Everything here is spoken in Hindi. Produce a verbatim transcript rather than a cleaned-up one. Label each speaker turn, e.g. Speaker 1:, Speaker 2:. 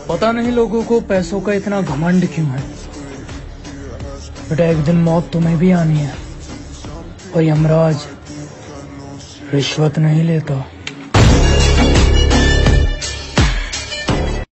Speaker 1: पता नहीं लोगों को पैसों का इतना घमंड क्यों है। बेटा एक दिन मौत तुम्हें भी आनी है और यमराज रिश्वत नहीं लेता।